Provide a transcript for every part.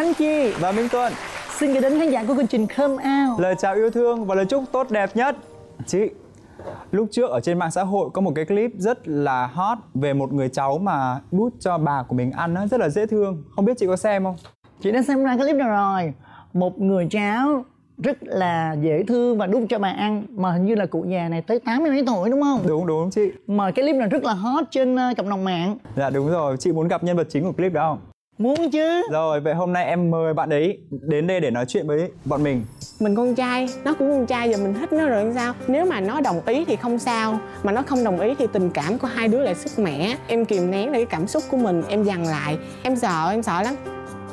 Khánh Chi và Minh Tuấn. Xin gửi đến khán giả của chương trình Come Out lời chào yêu thương và lời chúc tốt đẹp nhất. Chị, lúc trước ở trên mạng xã hội có một cái clip rất là hot về một người cháu mà đút cho bà của mình ăn á, rất là dễ thương. Không biết chị có xem không? Chị đã xem ra clip nào rồi. Một người cháu rất là dễ thương và đút cho bà ăn, mà hình như là cụ già này tới 80 mấy tuổi đúng không? Đúng đúng chị. Mà cái clip này rất là hot trên cộng đồng mạng. Dạ đúng rồi, chị muốn gặp nhân vật chính của clip đó không? Muốn chứ. Rồi, vậy hôm nay em mời bạn ấy đến đây để nói chuyện với bọn mình. Mình con trai, nó cũng con trai, giờ mình thích nó rồi sao? Nếu mà nó đồng ý thì không sao, mà nó không đồng ý thì tình cảm của hai đứa lại sức mẻ. Em kìm nén lại cái cảm xúc của mình, em dằn lại. Em sợ lắm.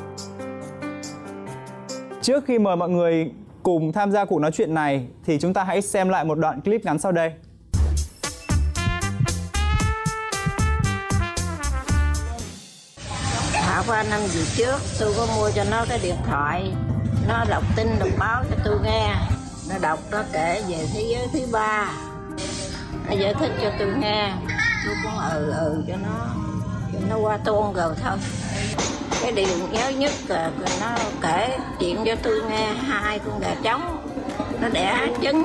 Trước khi mời mọi người cùng tham gia cuộc nói chuyện này thì chúng ta hãy xem lại một đoạn clip ngắn sau đây. Thảo qua năm gì trước tôi có mua cho nó cái điện thoại, nó đọc tin đọc báo cho tôi nghe, nó đọc nó kể về thế giới thứ ba, nó giải thích cho tôi nghe, tôi cũng cho nó qua tuôn rồi thôi. Cái điều nhớ nhất là nó kể chuyện cho tôi nghe 2 con gà trống nó đẻ trứng.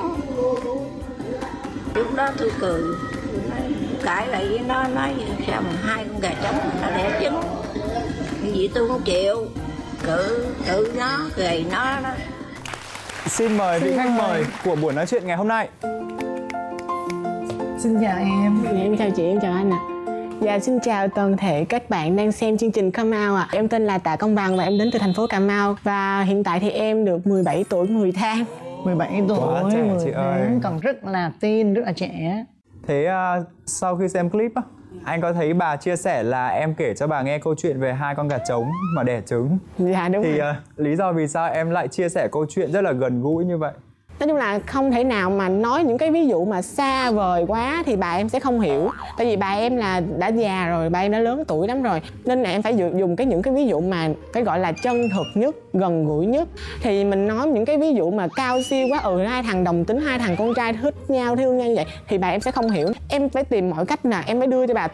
Lúc đó tôi cười, tôi cãi lại với nó, nói sao mà 2 con gà trống nó đẻ trứng. Cái gì tôi không chịu, cự nó, gầy nó đó. Xin mời vị khách mời của buổi nói chuyện ngày hôm nay. Xin chào em. Em chào chị, em chào anh ạ. Dạ, xin chào toàn thể các bạn đang xem chương trình Come Out ạ. Em tên là Tạ Công Bằng và em đến từ thành phố Cà Mau. Và hiện tại thì em được 17 tuổi 10 tháng. 17 tuổi, Quá trẻ, 10 chị ơi. tháng, còn rất là teen, rất là trẻ. Thế sau khi xem clip á, anh có thấy bà chia sẻ là em kể cho bà nghe câu chuyện về 2 con gà trống mà đẻ trứng. Dạ đúng Thì rồi. lý do vì sao em lại chia sẻ câu chuyện rất là gần gũi như vậy? Nói chung là không thể nào mà nói những cái ví dụ mà xa vời quá thì bà em sẽ không hiểu. Tại vì bà em là đã già rồi, bà em đã lớn tuổi lắm rồi. Nên là em phải dùng những cái ví dụ mà phải gọi là chân thực nhất, gần gũi nhất. Thì mình nói những cái ví dụ mà cao siêu quá, 2 thằng đồng tính, 2 thằng con trai thích nhau, thương nhau như vậy thì bà em sẽ không hiểu. Em phải tìm mọi cách là em phải đưa cho bà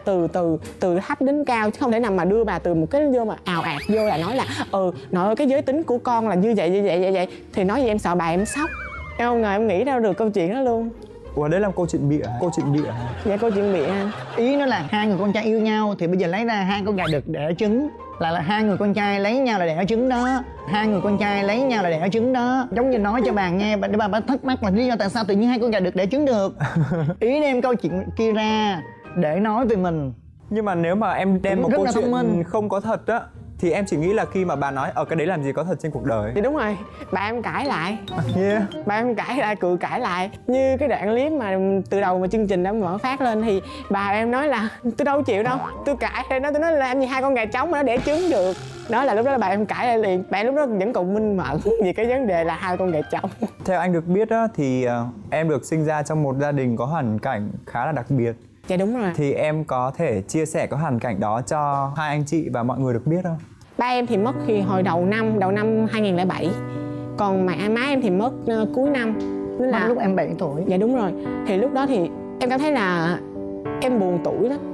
từ thấp đến cao, chứ không thể nào mà đưa bà từ một cái vô mà ào ạt vô là nói là nội ơi cái giới tính của con là như vậy. Thì nói gì em sợ bà em sốc. Em không ngờ em nghĩ ra được câu chuyện đó luôn. Ủa đấy là câu chuyện bịa hả? Câu chuyện bịa hả? Dạ câu chuyện bịa anh. Ý nó là 2 người con trai yêu nhau thì bây giờ lấy ra 2 con gà đực đẻ trứng, là 2 người con trai lấy nhau là đẻ trứng đó. 2 người con trai lấy nhau là đẻ trứng đó. Giống như nói cho bà nghe, để bà thắc mắc là lý do tại sao tự nhiên 2 con gà đực đẻ trứng được. Ý đem câu chuyện kia ra để nói về mình. Nhưng mà nếu mà em đem Cũng một rất câu là thông chuyện minh. không có thật á thì em chỉ nghĩ là khi mà bà nói cái đấy làm gì có thật trên cuộc đời. Thì đúng rồi, bà em cãi lại. Yeah. Bà em cãi lại, cự cãi lại. Như cái đoạn clip mà từ đầu mà chương trình đã mở phát lên thì bà em nói là tôi đâu chịu đâu, tôi cãi tôi nói là làm gì 2 con gà trống mà nó đẻ trứng được. Đó là lúc đó là bà em cãi lại liền. Bà em lúc đó vẫn còn minh mẫn vì cái vấn đề là 2 con gà trống. Theo anh được biết á thì em được sinh ra trong một gia đình có hoàn cảnh khá là đặc biệt. Dạ đúng rồi. Thì em có thể chia sẻ cái hoàn cảnh đó cho 2 anh chị và mọi người được biết không? Ba em thì mất khi hồi đầu năm 2007. Còn má em thì mất cuối năm. Nên là lúc em 7 tuổi. Dạ đúng rồi. Thì lúc đó thì em cảm thấy là em buồn tủi lắm.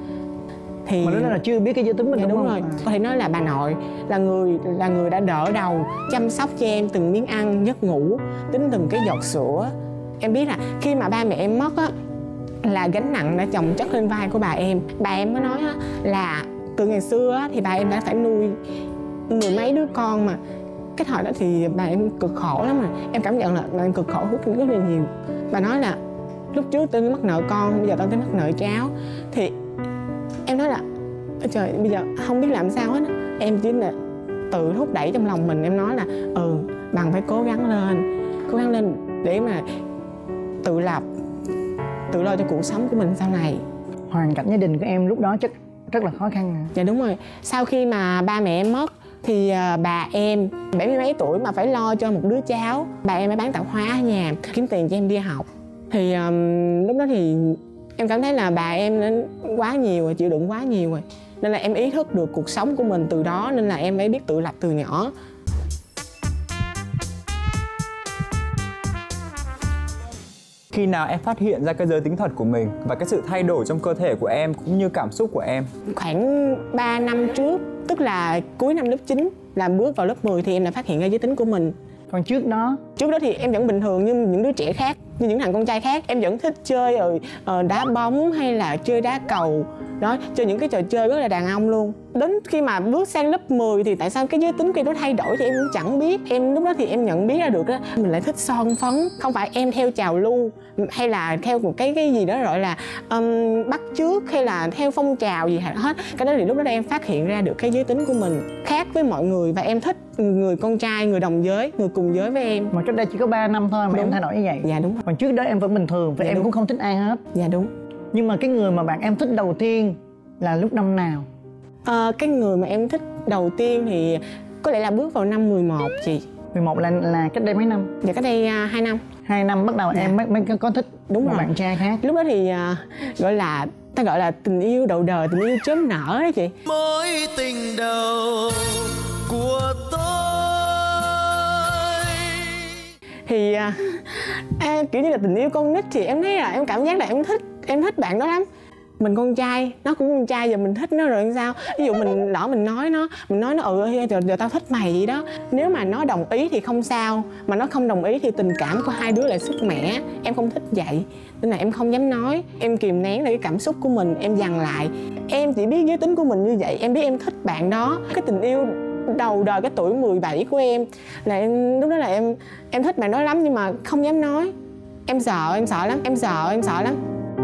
Thì Mà lúc đó là chưa biết cái giới tính mình. dạ, đúng đúng không? rồi. Có thể nói là bà nội là người đã đỡ đầu, chăm sóc cho em từng miếng ăn, giấc ngủ, tính từng cái giọt sữa. Em biết là khi mà ba mẹ em mất á, là gánh nặng đã chồng chất lên vai của bà em. Bà em mới nói á, là từ ngày xưa á, thì bà em đã phải nuôi 10 mấy đứa con, mà cái thời đó thì bà em cực khổ lắm. Mà em cảm nhận là bà em cực khổ rất là nhiều. Bà nói là lúc trước tôi mắc nợ con, bây giờ tôi mắc nợ cháu. Thì em nói là trời, bây giờ không biết làm sao hết á. Em chỉ là tự thúc đẩy trong lòng mình. Em nói là bằng phải cố gắng lên để mà tự lập, tự lo cho cuộc sống của mình sau này. Hoàn cảnh gia đình của em lúc đó chắc rất là khó khăn. Dạ đúng rồi. Sau khi mà ba mẹ em mất thì bà em 70 mấy tuổi mà phải lo cho một đứa cháu. Bà em mới bán tạp hóa ở nhà kiếm tiền cho em đi học. Thì lúc đó thì em cảm thấy là bà em nó quá nhiều rồi, chịu đựng quá nhiều rồi. Nên là em ý thức được cuộc sống của mình từ đó. Nên là em phải biết tự lập từ nhỏ. Khi nào em phát hiện ra cái giới tính thật của mình và cái sự thay đổi trong cơ thể của em cũng như cảm xúc của em? Khoảng 3 năm trước, tức là cuối năm lớp 9, là bước vào lớp 10 thì em đã phát hiện ra giới tính của mình. Còn trước đó thì em vẫn bình thường như những đứa trẻ khác, như những thằng con trai khác. Em vẫn thích chơi đá bóng hay là chơi đá cầu đó, chơi những cái trò chơi rất là đàn ông luôn. Đến khi mà bước sang lớp 10 thì tại sao cái giới tính của em nó thay đổi thì em cũng chẳng biết. Em lúc đó thì em nhận biết ra được đó, mình lại thích son phấn. Không phải em theo trào lưu hay là theo một cái gì đó gọi là bắt chước hay là theo phong trào gì hết. Cái đó thì lúc đó em phát hiện ra được cái giới tính của mình khác với mọi người, và em thích người con trai, người đồng giới, người cùng giới với em. mà cách đây chỉ có 3 năm thôi mà Đúng. em thay đổi như vậy. Dạ đúng rồi. Còn trước đó em vẫn bình thường và Dạ, em đúng. cũng không thích ai hết. Dạ đúng. Nhưng mà cái người mà bạn em thích đầu tiên là lúc năm nào? Cái người mà em thích đầu tiên thì có lẽ là bước vào năm 11 chị. 11 là cách đây mấy năm? Dạ cách đây 2 năm. 2 năm bắt đầu Dạ. em mới có thích Đúng một rồi. bạn trai khác. Lúc đó thì ta gọi là tình yêu đầu đời, tình yêu chớm nở đó chị. mối tình đầu của tôi. Thì kiểu như là tình yêu con nít thì em thấy là em cảm giác là em thích bạn đó lắm. Mình con trai, nó cũng con trai, giờ mình thích nó rồi sao? Ví dụ mình lỡ mình nói nó giờ tao thích mày vậy đó. Nếu mà nó đồng ý thì không sao, mà nó không đồng ý thì tình cảm của hai đứa lại sứt mẻ. Em không thích vậy nên là em không dám nói. Em kìm nén lại cái cảm xúc của mình, em dằn lại. Em chỉ biết giới tính của mình như vậy, em biết em thích bạn đó. Cái tình yêu đầu đời cái tuổi 17 của em là em lúc đó là em thích bạn đó lắm, nhưng mà không dám nói. Em sợ lắm.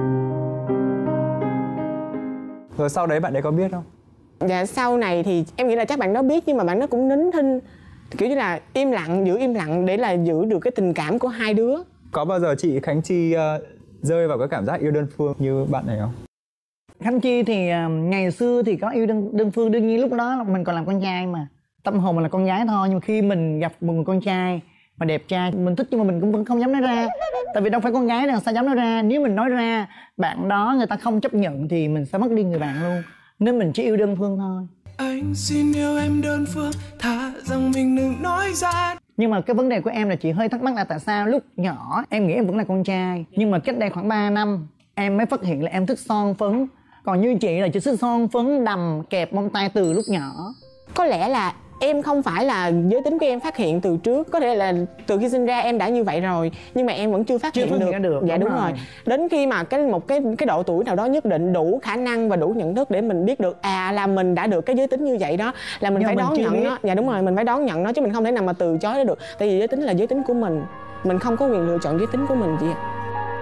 Rồi sau đấy bạn ấy có biết không? Dạ sau này thì em nghĩ là chắc bạn đó biết, nhưng mà bạn đó cũng nín thinh, kiểu như là giữ im lặng để là giữ được cái tình cảm của hai đứa. Có bao giờ chị Khánh Chi rơi vào cái cảm giác yêu đơn phương như bạn này không? Khánh Chi thì ngày xưa thì có yêu đơn phương, đương nhiên lúc đó là mình còn làm con trai mà tâm hồn mình là con gái thôi. Nhưng mà khi mình gặp một người con trai mà đẹp trai mình thích, nhưng mà mình cũng vẫn không dám nói ra, tại vì đâu phải con gái đâu sao dám nói ra. Nếu mình nói ra bạn đó người ta không chấp nhận thì mình sẽ mất đi người bạn luôn, nên mình chỉ yêu đơn phương thôi. Anh xin yêu em đơn phương, thà rằng mình đừng nói ra. Nhưng mà cái vấn đề của em là chị hơi thắc mắc là tại sao lúc nhỏ em nghĩ em vẫn là con trai, nhưng mà cách đây khoảng 3 năm em mới phát hiện là em thích son phấn. Còn như chị là chị thích son phấn đầm kẹp bông tai từ lúc nhỏ. Có lẽ là em không phải là giới tính của em phát hiện từ trước, có thể là từ khi sinh ra em đã như vậy rồi, nhưng mà em vẫn chưa phát hiện được. Dạ đúng rồi. Đến khi mà một cái độ tuổi nào đó nhất định đủ khả năng và đủ nhận thức để mình biết được là mình đã được cái giới tính như vậy đó, là mình phải đón nhận nó. Dạ đúng rồi, mình phải đón nhận nó chứ mình không thể nào mà từ chối nó được. Tại vì giới tính là giới tính của mình không có quyền lựa chọn giới tính của mình chị ạ.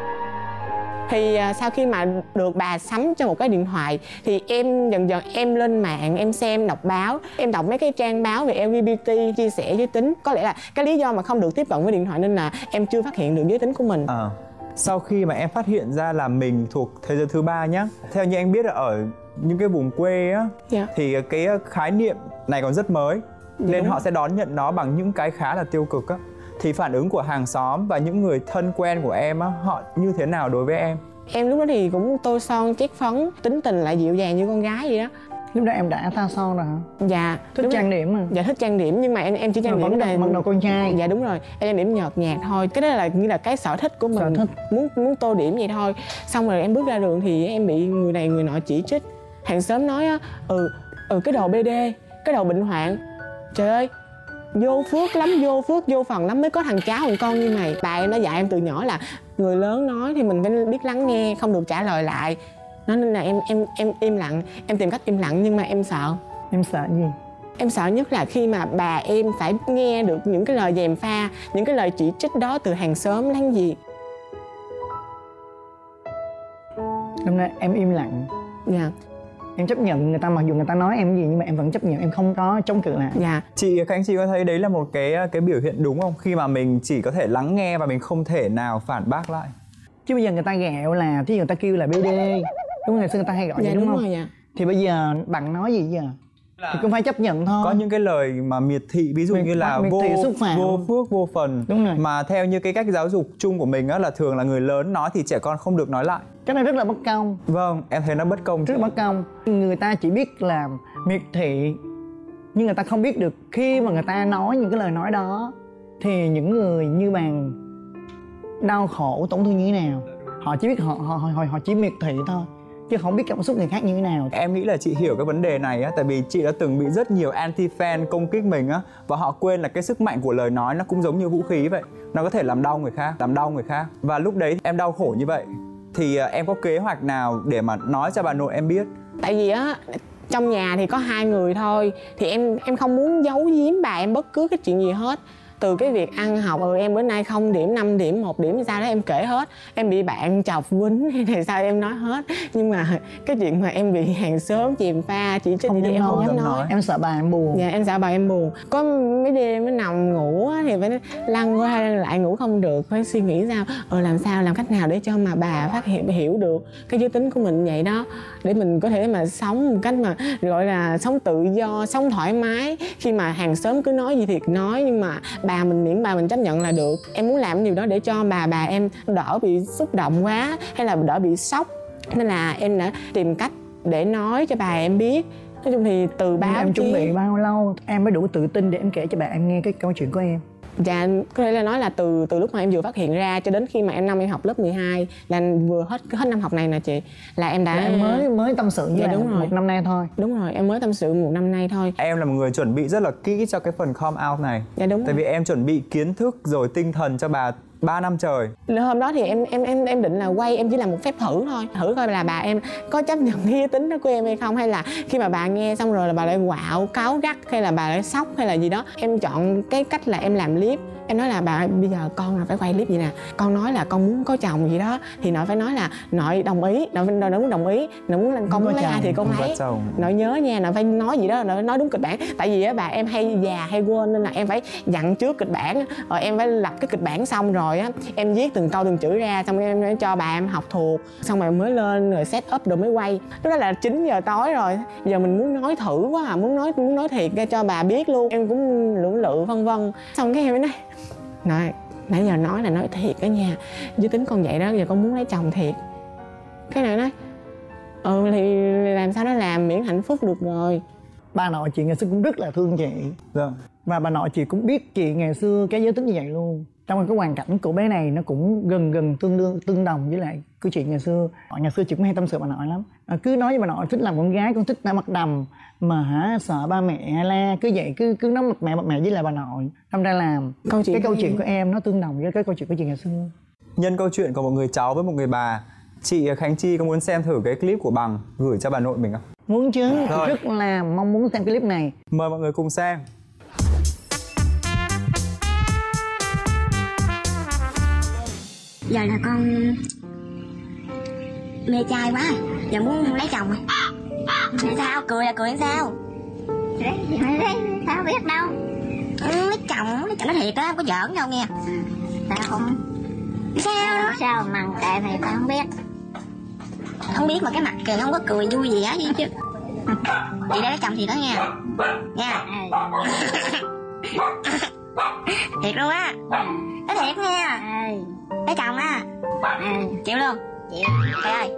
Thì sau khi mà được bà sắm cho một cái điện thoại thì em dần dần em lên mạng, em xem đọc báo, em đọc mấy cái trang báo về LGBT chia sẻ giới tính. Có lẽ là cái lý do mà không được tiếp cận với điện thoại nên là em chưa phát hiện được giới tính của mình. Sau khi mà em phát hiện ra là mình thuộc thế giới thứ ba nhá, theo như anh biết là ở những cái vùng quê á, Dạ. thì cái khái niệm này còn rất mới, nên họ sẽ đón nhận nó bằng những cái khá là tiêu cực á. Thì phản ứng của hàng xóm và những người thân quen của em á, họ như thế nào đối với em? Em lúc đó thì cũng tô son chét phấn, tính tình lại dịu dàng như con gái vậy đó. Lúc đó em đã thoa son rồi hả? Dạ. Thích trang điểm mà. Dạ thích trang điểm, nhưng mà em chỉ trang điểm là mặc đồ con trai. Dạ đúng rồi, em trang điểm nhợt nhạt thôi. Cái đó là như là cái sở thích của mình. Sở thích. Muốn tô điểm vậy thôi. Xong rồi em bước ra đường thì em bị người này người nọ chỉ trích. Hàng xóm nói á, cái đồ BD, cái đồ bệnh hoạn. Trời ơi, vô phước lắm, vô phần lắm mới có thằng cháu thằng con như mày. Bà em đã dạy em từ nhỏ là người lớn nói thì mình phải biết lắng nghe, không được trả lời lại. Nó nên là em im lặng, em tìm cách im lặng, nhưng mà em sợ. Em sợ gì? Em sợ nhất là khi mà bà em phải nghe được những cái lời gièm pha, những cái lời chỉ trích đó từ hàng xóm láng giềng. Hôm nay em im lặng. Dạ. Em chấp nhận người ta, mặc dù người ta nói em gì nhưng mà em vẫn chấp nhận, em không có chống cự lại. Dạ. Chị Khánh Chi có thấy đấy là một cái biểu hiện đúng không? Khi mà mình chỉ có thể lắng nghe và mình không thể nào phản bác lại. Chứ bây giờ người ta ghẹo là, thí dụ người ta kêu là BD, đúng không? Ngày xưa người ta hay gọi vậy đúng không? Rồi, dạ. Thì bây giờ bạn nói gì giờ? Thì cũng phải chấp nhận thôi. Có những cái lời mà miệt thị, ví dụ như là miệt thị, xúc phạm. vô phước, vô phần. Đúng rồi. Mà theo như cái cách giáo dục chung của mình á, là thường là người lớn nói thì trẻ con không được nói lại. Cái này rất là bất công. Vâng, em thấy nó bất công. Rất bất công. Người ta chỉ biết là miệt thị, nhưng người ta không biết được khi mà người ta nói những cái lời nói đó thì những người như bạn đau khổ, tổn thương như thế nào. Họ chỉ biết họ chỉ miệt thị thôi, chứ không biết cảm xúc người khác như thế nào. Em nghĩ là chị hiểu cái vấn đề này á, tại vì chị đã từng bị rất nhiều anti-fan công kích mình á, và họ quên là cái sức mạnh của lời nói nó cũng giống như vũ khí vậy. Nó có thể làm đau người khác. Và lúc đấy em đau khổ như vậy thì em có kế hoạch nào để mà nói cho bà nội em biết? Tại vì á, trong nhà thì có 2 người thôi, thì em không muốn giấu giếm bà em bất cứ cái chuyện gì hết. Từ cái việc ăn học, em bữa nay 0 điểm, 5 điểm, 1 điểm sao đó em kể hết. Em bị bạn chọc quýnh hay là sao em nói hết. Nhưng mà cái chuyện mà em bị hàng xóm chèm pha chỉ trích thì em không dám nói. Em sợ bà em buồn. Dạ em sợ bà em buồn. Có mấy đêm mới nằm ngủ thì phải lăn qua lăn lại ngủ không được, phải suy nghĩ làm sao làm cách nào để cho mà bà phát hiện hiểu được cái giới tính của mình vậy đó, để mình có thể mà sống một cách mà gọi là sống tự do, sống thoải mái. Khi mà hàng xóm cứ nói gì thì nói, nhưng mà miễn bà mình chấp nhận là được. Em muốn làm điều đó để cho bà em đỡ bị xúc động quá hay là đỡ bị sốc, nên là em đã tìm cách để nói cho bà em biết. Nói chung thì từ báo em chuẩn bị bao lâu em mới đủ tự tin để em kể cho bà em nghe cái câu chuyện của em? Dạ, có thể là nói là từ lúc mà em vừa phát hiện ra cho đến khi mà em học lớp 12, là vừa hết năm học này nè chị, là em đã em mới tâm sự với đúng rồi. 1 năm nay thôi. Đúng rồi, em mới tâm sự 1 năm nay thôi. Em là một người chuẩn bị rất là kỹ cho cái phần come out này. Dạ đúng. Tại vì em chuẩn bị kiến thức rồi tinh thần cho bà 3 năm trời. Hôm đó thì em định là quay, em chỉ làm một phép thử thôi, coi là bà em có chấp nhận cái giới tính đó của em hay không, hay là khi mà bà nghe xong rồi là bà lại quạo cáu gắt, hay là bà lại sốc hay là gì đó. Em chọn cái cách là em làm clip. Em nói là bà bây giờ con là phải quay clip gì nè, con nói là con muốn có chồng gì đó thì nội phải nói là nội đồng ý, nội muốn đồng ý, nội muốn con muốn lấy ai thì con lấy, nội nhớ nha, nội phải nói gì đó, nội nói đúng kịch bản. Tại vì á bà em hay già hay quên, nên là em phải dặn trước kịch bản, rồi em phải lập cái kịch bản xong rồi á em viết từng câu từng chữ ra, xong em cho bà em học thuộc, xong rồi mới lên rồi set up rồi mới quay. Lúc đó là 9 giờ tối rồi, giờ mình muốn nói thử quá à, muốn nói thiệt ra cho bà biết luôn. Em cũng lưỡng lự vân vân, xong cái em mới nói nãy giờ nói là nói thiệt đó nha, giới tính con vậy đó, giờ con muốn lấy chồng thiệt. Cái này nói thì làm sao đó làm, miễn hạnh phúc được rồi. Bà nội chị ngày xưa cũng rất là thương chị. Dạ. Và bà nội chị cũng biết chị ngày xưa cái giới tính như vậy luôn. Trong cái hoàn cảnh của bé này nó cũng gần tương đồng với lại của chị ngày xưa. Ngày xưa chị cũng hay tâm sự bà nội lắm. Cứ nói với bà nội thích làm con gái, con thích ra mặt đầm, mà sợ ba mẹ la, cứ vậy cứ nói mặt mẹ với lại bà nội. Đâm ra làm cái câu chuyện của em nó tương đồng với cái câu chuyện của chị ngày xưa. Nhân câu chuyện của một người cháu với một người bà, chị Khánh Chi có muốn xem thử cái clip của Bằng gửi cho bà nội mình không? Muốn chứ, rất là mong muốn xem clip này. Mời mọi người cùng xem. Giờ là con mê trai quá, giờ muốn lấy chồng rồi. Sao cười là cười sao? Sao biết đâu. Lấy chồng nó thiệt á, không có giỡn đâu nghe. Sao không? Sao mà kệ mày, tao không biết. Không biết mà cái mặt kìa nó không có cười vui gì á chứ. Chị lấy chồng thì đó nha. Nha. Thiệt luôn á. Nói thiệt nha. Lấy chồng á. Chịu luôn. Chịu. Trời ơi.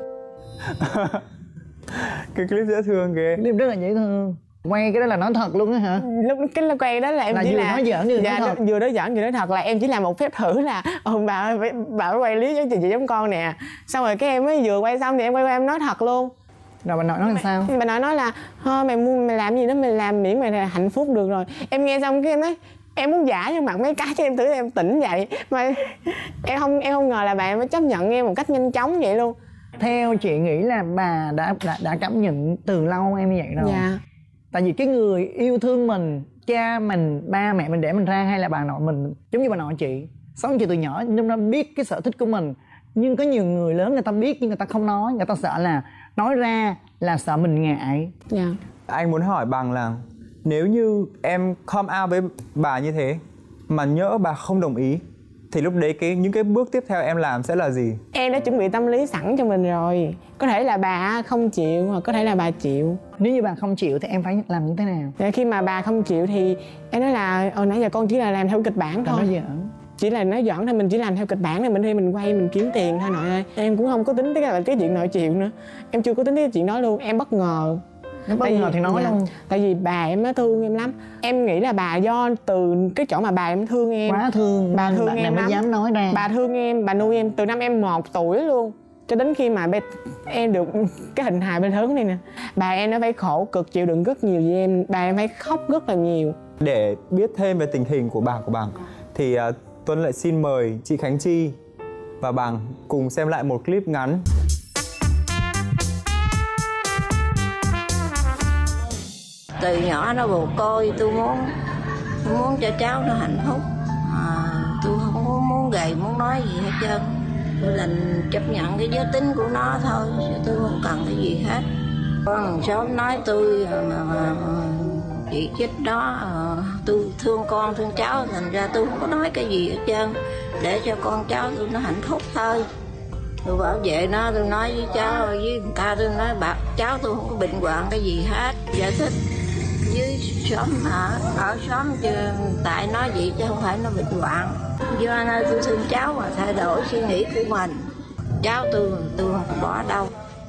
Cái clip dễ thương kìa. Clip rất là dễ thương. Quay cái đó là nói thật luôn á hả? Lúc cái quay đó là em là chỉ vừa là nói giỡn vừa nói thật. vừa nói giỡn vừa nói thật, là em chỉ làm một phép thử là bà ơi bà phải quay clip cho chị giống con nè. Xong rồi cái em mới vừa quay xong thì em quay qua em nói thật luôn. Rồi bà nội nói làm sao? Bà nội nói là thôi mày làm gì đó, mày làm miễn mày hạnh phúc được rồi. Em nghe xong cái em nói em muốn giả cho mặt mấy cái cho em thử em tỉnh dậy, mà em không ngờ là bà em mới chấp nhận em một cách nhanh chóng vậy luôn. Theo chị nghĩ là bà đã cảm nhận từ lâu em như vậy rồi. Dạ. Tại vì cái người yêu thương mình, cha mình, ba mẹ mình để mình ra, hay là bà nội mình, giống như bà nội chị sống chị từ nhỏ nên nó biết cái sở thích của mình. Nhưng có nhiều người lớn người ta biết nhưng người ta không nói, người ta sợ là nói ra là sợ mình ngại. Dạ. Anh muốn hỏi Bằng là nếu như em come out với bà như thế mà nhỡ bà không đồng ý thì lúc đấy những cái bước tiếp theo em làm sẽ là gì? Em đã chuẩn bị tâm lý sẵn cho mình rồi. Có thể là bà không chịu, hoặc có thể là bà chịu. Nếu như bà không chịu thì em phải làm như thế nào? Thì khi mà bà không chịu thì em nói là nãy giờ con chỉ là làm theo kịch bản thôi. Nói giỡn. Chỉ là nói giỡn thôi, mình chỉ làm theo kịch bản này, mình quay mình kiếm tiền thôi nội ơi. Em cũng không có tính tới cái chuyện nội chịu nữa. Em chưa có tính tới cái chuyện đó luôn. Em bất ngờ. Nếu bất ngờ thì nói luôn. Tại vì bà em nó thương em lắm. Em nghĩ là bà do từ cái chỗ mà bà em thương em. Quá thương. Bà thương bạn em mới lắm. dám nói ra. Bà thương em, bà nuôi em từ năm em 1 tuổi luôn, cho đến khi mà em được cái hình hài bên lớn này nè. Bà em nó phải khổ cực chịu đựng rất nhiều vì em. Bà em phải khóc rất là nhiều. Để biết thêm về tình hình của Bằng thì Tuấn lại xin mời chị Khánh Chi và Bằng cùng xem lại một clip ngắn. Từ nhỏ nó bồ côi, tôi muốn cho cháu nó hạnh phúc. Tôi không muốn gầy, muốn nói gì hết trơn. Tôi đành chấp nhận cái giới tính của nó thôi, chứ tôi không cần cái gì hết. Con hàng xóm nói tôi chị chết đó, tôi thương con thương cháu, thành ra tôi không có nói cái gì hết trơn, để cho con cháu tôi nó hạnh phúc thôi. Tôi bảo vệ nó, tôi nói với cháu với người ta, tôi nói cháu tôi không có bệnh hoạn cái gì hết, giải thích với xóm ở xóm chứ, tại nó vậy chứ không phải nó bệnh hoạn. Do nên tôi thương cháu mà thay đổi suy nghĩ của mình. Cháu tôi không bỏ đâu.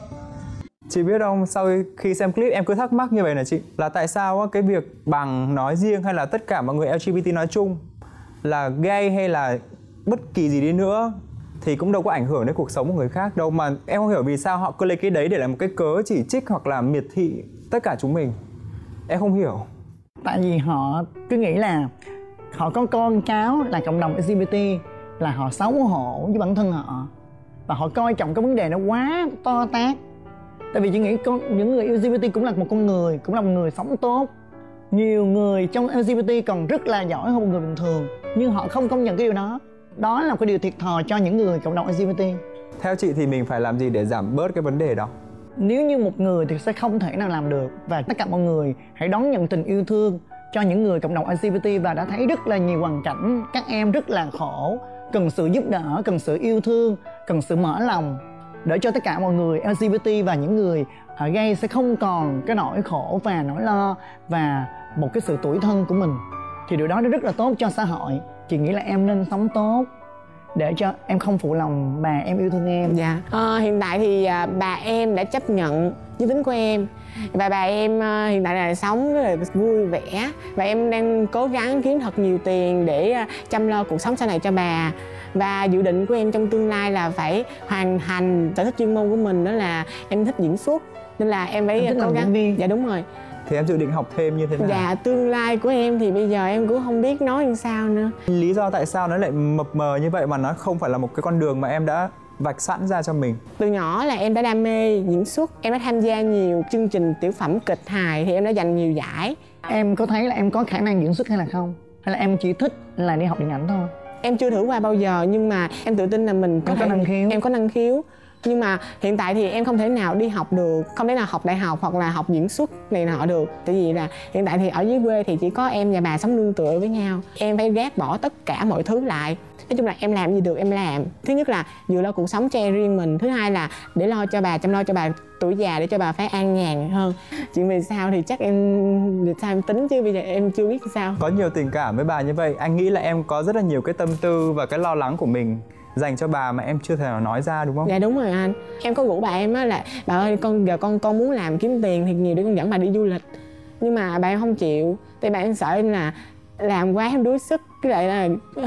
Chị biết không, sau khi xem clip em cứ thắc mắc như vậy nè chị, là tại sao cái việc Bằng nói riêng hay là tất cả mọi người LGBT nói chung là gay hay là bất kỳ gì đi nữa thì cũng đâu có ảnh hưởng đến cuộc sống của người khác đâu, mà em không hiểu vì sao họ cứ lấy cái đấy để làm một cái cớ chỉ trích hoặc là miệt thị tất cả chúng mình. Em không hiểu. Tại vì họ cứ nghĩ là họ có con cháu là cộng đồng LGBT là họ xấu hổ với bản thân họ, và họ coi trọng cái vấn đề nó quá to tát. Tại vì chị nghĩ những người LGBT cũng là một con người, cũng là một người sống tốt. Nhiều người trong LGBT còn rất là giỏi hơn một người bình thường, nhưng họ không công nhận cái điều đó. Đó là một cái điều thiệt thòi cho những người cộng đồng LGBT. Theo chị thì mình phải làm gì để giảm bớt cái vấn đề đó? Nếu như một người thì sẽ không thể nào làm được. Và tất cả mọi người hãy đón nhận tình yêu thương cho những người cộng đồng LGBT. Và đã thấy rất là nhiều hoàn cảnh các em rất là khổ, cần sự giúp đỡ, cần sự yêu thương, cần sự mở lòng, để cho tất cả mọi người LGBT và những người gay sẽ không còn cái nỗi khổ và nỗi lo và một cái sự tủi thân của mình. Thì điều đó nó rất là tốt cho xã hội. Chị nghĩ là em nên sống tốt để cho em không phụ lòng bà em yêu thương em. Dạ. Hiện tại thì bà em đã chấp nhận giới tính của em, và bà em hiện tại là sống rất là vui vẻ, và em đang cố gắng kiếm thật nhiều tiền để chăm lo cuộc sống sau này cho bà. Và dự định của em trong tương lai là phải hoàn thành sở thích chuyên môn của mình, đó là em thích diễn xuất, nên là em phải cố gắng. Dạ đúng rồi. Thì em dự định học thêm như thế nào? Dạ, tương lai của em thì bây giờ em cũng không biết nói làm sao nữa. Lý do tại sao nó lại mập mờ như vậy mà nó không phải là một cái con đường mà em đã vạch sẵn ra cho mình? Từ nhỏ là em đã đam mê diễn xuất, em đã tham gia nhiều chương trình tiểu phẩm kịch hài thì em đã giành nhiều giải. Em có thấy là em có khả năng diễn xuất hay là không? Hay là em chỉ thích là đi học điện ảnh thôi? Em chưa thử qua bao giờ, nhưng mà em tự tin là mình có năng khiếu. Em có năng khiếu. Nhưng mà hiện tại thì em không thể nào đi học được, không thể nào học đại học hoặc là học diễn xuất này nọ được. Tại vì là hiện tại thì ở dưới quê thì chỉ có em và bà sống nương tựa với nhau. Em phải gác bỏ tất cả mọi thứ lại. Nói chung là em làm gì được em làm. Thứ nhất là vừa lo cuộc sống cho riêng mình. Thứ hai là để lo cho bà, chăm lo cho bà tuổi già để cho bà phải an nhàn hơn. Chuyện về sau thì chắc em tính, chứ bây giờ em chưa biết sao. Có nhiều tình cảm với bà như vậy, anh nghĩ là em có rất là nhiều cái tâm tư và cái lo lắng của mình dành cho bà mà em chưa thể nào nói ra, đúng không? Dạ đúng rồi anh. Em có rủ bà em á là bà ơi, con muốn làm kiếm tiền thiệt nhiều để con dẫn bà đi du lịch. Nhưng mà bà em không chịu. Tại bà em sợ em là làm quá em đuối sức, cái lại là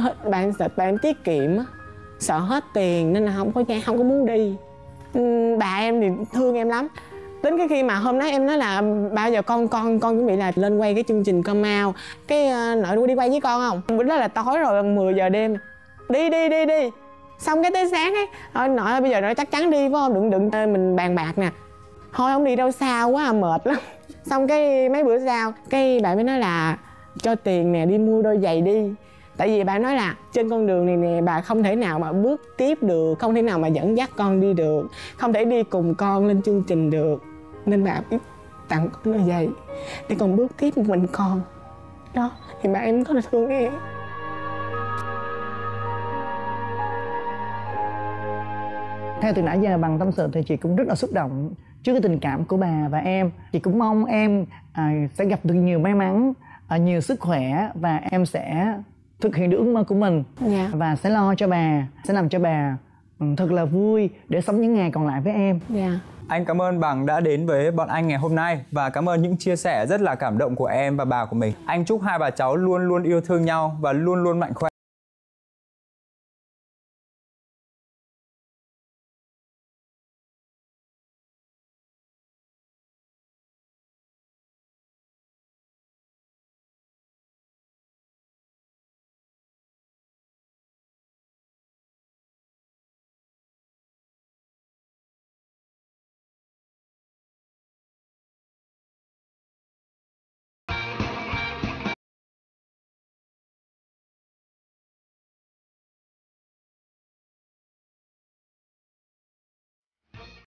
bà em tiết kiệm á, sợ hết tiền nên là không có muốn đi. Bà em thì thương em lắm. Đến cái khi mà hôm đó em nói là bao giờ con chuẩn bị là lên quay cái chương trình Come Out, cái nội đi quay với con không? Bữa đó là tối rồi, gần 10 giờ đêm. Đi. Xong cái tới sáng ấy, nội ơi bây giờ nó chắc chắn đi phải không? Đừng mình bàn bạc nè. Thôi không đi đâu, xa quá mệt lắm. Xong cái mấy bữa sau, cái bạn mới nói là cho tiền nè, đi mua đôi giày đi. Tại vì bà nói là trên con đường này nè, bà không thể nào mà bước tiếp được, không thể nào mà dẫn dắt con đi được, không thể đi cùng con lên chương trình được. Nên bà biết tặng con đôi giày để con bước tiếp một mình con. Đó, thì bà em rất là thương em. Theo từ nãy giờ Bằng tâm sự thì chị cũng rất là xúc động trước cái tình cảm của bà và em. Chị cũng mong em sẽ gặp được nhiều may mắn, nhiều sức khỏe, và em sẽ thực hiện được ước mơ của mình. Dạ. Và sẽ lo cho bà, sẽ làm cho bà thật là vui để sống những ngày còn lại với em. Dạ. Anh cảm ơn Bằng đã đến với bọn anh ngày hôm nay và cảm ơn những chia sẻ rất là cảm động của em và bà của mình. Anh chúc hai bà cháu luôn luôn yêu thương nhau và luôn luôn mạnh khỏe.